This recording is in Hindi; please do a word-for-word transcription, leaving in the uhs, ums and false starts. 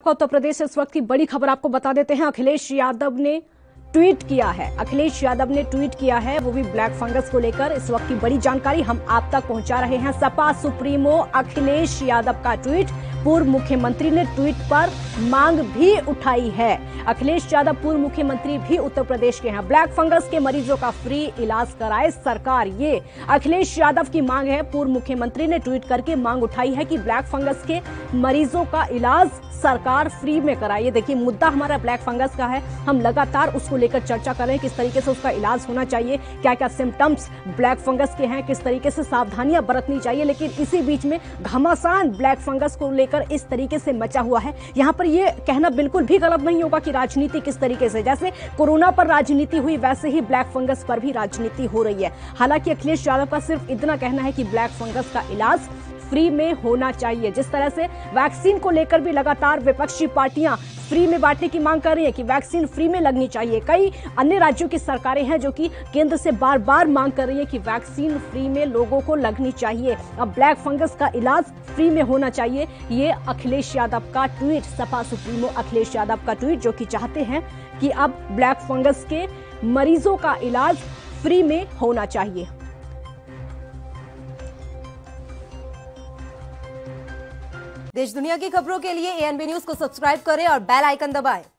उत्तर प्रदेश से इस वक्त की बड़ी खबर आपको बता देते हैं। अखिलेश यादव ने ट्वीट किया है अखिलेश यादव ने ट्वीट किया है वो भी ब्लैक फंगस को लेकर। इस वक्त की बड़ी जानकारी हम आप तक पहुंचा रहे हैं। सपा सुप्रीमो अखिलेश यादव का ट्वीट। पूर्व मुख्यमंत्री ने ट्वीट पर मांग भी उठाई है। अखिलेश यादव पूर्व मुख्यमंत्री भी उत्तर प्रदेश के हैं। ब्लैक फंगस के मरीजों का फ्री इलाज कराए सरकार, ये अखिलेश यादव की मांग है। पूर्व मुख्यमंत्री ने ट्वीट करके मांग उठाई है कि ब्लैक फंगस के मरीजों का इलाज सरकार फ्री में कराए। देखिए, मुद्दा हमारा ब्लैक फंगस का है। हम लगातार उसको लेकर चर्चा कर रहे हैं, किस तरीके से उसका इलाज होना चाहिए, क्या क्या सिम्टम्स ब्लैक फंगस के हैं, किस तरीके से सावधानियां बरतनी चाहिए। लेकिन इसी बीच में घमासान ब्लैक फंगस को लेकर इस तरीके से मचा हुआ है। यहां पर यह कहना बिल्कुल भी गलत नहीं होगा कि राजनीति किस तरीके से, जैसे कोरोना पर राजनीति हुई वैसे ही ब्लैक फंगस पर भी राजनीति हो रही है। हालांकि अखिलेश यादव का सिर्फ इतना कहना है कि ब्लैक फंगस का इलाज फ्री में होना चाहिए। जिस तरह से वैक्सीन को लेकर भी लगातार विपक्षी पार्टियां फ्री में बांटने की मांग कर रही है कि वैक्सीन फ्री में लगनी चाहिए। कई अन्य राज्यों की सरकारें हैं जो कि केंद्र से बार बार मांग कर रही है कि वैक्सीन फ्री में लोगों को लगनी चाहिए। अब ब्लैक फंगस का इलाज फ्री में होना चाहिए। ये अखिलेश यादव का ट्वीट, सपा सुप्रीमो अखिलेश यादव का ट्वीट, जो कि चाहते हैं कि अब ब्लैक फंगस के मरीजों का इलाज फ्री में होना चाहिए। देश दुनिया की खबरों के लिए एएनबी न्यूज को सब्सक्राइब करें और बेल आइकन दबाएं।